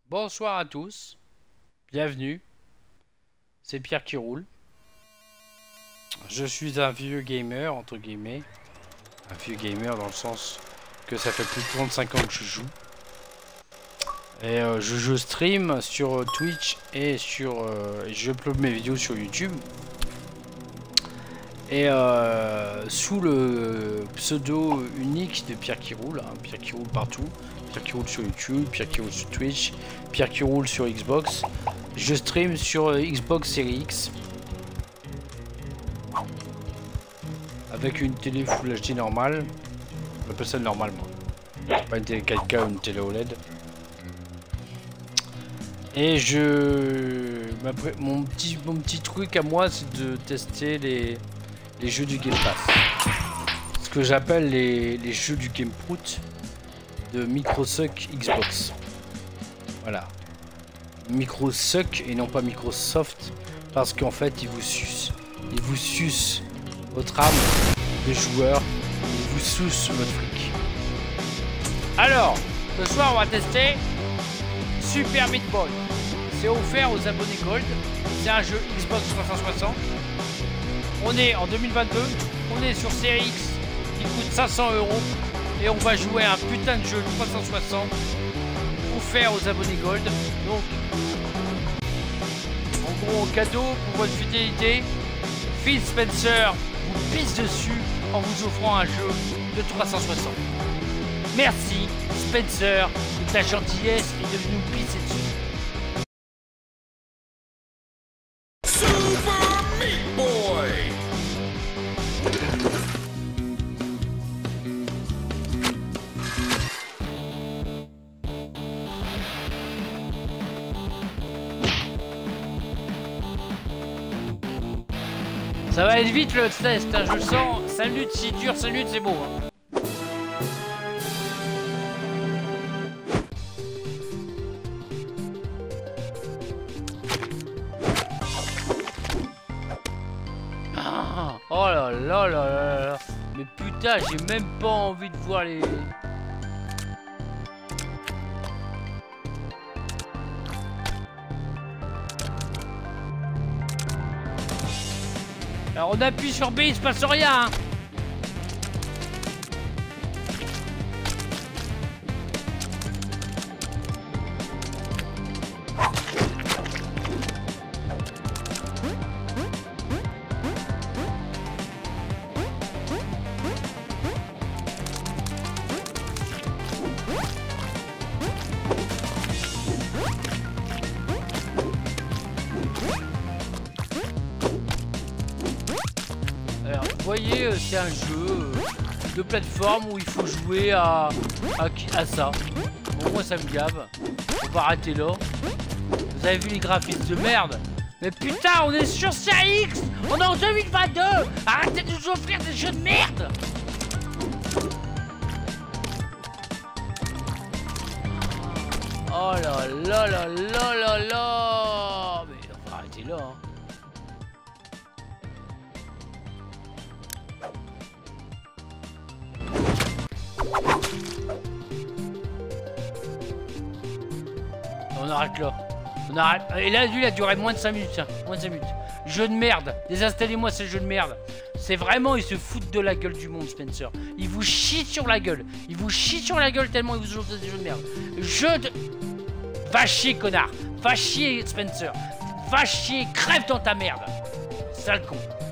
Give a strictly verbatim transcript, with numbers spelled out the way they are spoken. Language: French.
Bonsoir à tous, bienvenue, c'est Pierre qui roule. Je suis un vieux gamer, entre guillemets. Un vieux gamer dans le sens que ça fait plus de trente-cinq ans que je joue. Et euh, je, je stream sur Twitch et sur... Euh, je upload mes vidéos sur YouTube. Et euh, sous le pseudo unique de Pierre qui roule, hein, Pierre qui roule partout. Pierre qui roule sur YouTube, Pierre qui roule sur Twitch, Pierre qui roule sur Xbox. Je stream sur Xbox Series X. Avec une télé Full H D normale. On appelle ça normal moi. Pas une télé quatre K ou une télé O L E D. Et je... Mon petit, mon petit truc à moi c'est de tester les, les jeux du Game Pass. Ce que j'appelle les, les jeux du Game Prout de Microsuck Xbox. Voilà. Microsuck et non pas Microsoft. Parce qu'en fait ils vous sucent. Ils vous sucent votre âme de joueur. Ils vous sucent votre fric. Alors, ce soir on va tester Super Meat Boy. C'est offert aux abonnés Gold. C'est un jeu Xbox trois cent soixante. On est en deux mille vingt-deux. On est sur Series X. Il coûte cinq cents euros. Et on va jouer à un putain de jeu trois cent soixante. Offert aux abonnés Gold. Donc, en gros, en cadeau pour votre fidélité, Phil Spencer vous pisse dessus en vous offrant un jeu de trois cent soixante. Merci Spencer de ta gentillesse et de nous pisser dessus. Ça va être vite le test, hein, je le sens. cinq minutes, si dure cinq minutes, c'est bon. Hein. Ah, oh là là là là là. Mais putain, j'ai même pas envie de voir les... Alors on appuie sur B, il se passe rien hein. Vous voyez, c'est un jeu de plateforme où il faut jouer à, à, à ça. Bon, moi ça me gave. On va arrêter là. Vous avez vu les graphismes de merde? Mais putain, on est sur Series X. On est en deux mille vingt-deux. Arrêtez de nous offrir des jeux de merde. Oh là là là là là là. Mais on va arrêter là hein. On arrête là. On arrête. Et là, lui, il a duré moins de cinq minutes. Tiens. Moins de cinq minutes. Jeu de merde. Désinstallez-moi ce jeu de merde. C'est vraiment, ils se foutent de la gueule du monde, Spencer. Il vous chie sur la gueule. Il vous chie sur la gueule tellement il vous offre des jeux de merde. Jeu de... Va chier, connard. Va chier, Spencer. Va chier. Crève dans ta merde. Sale con.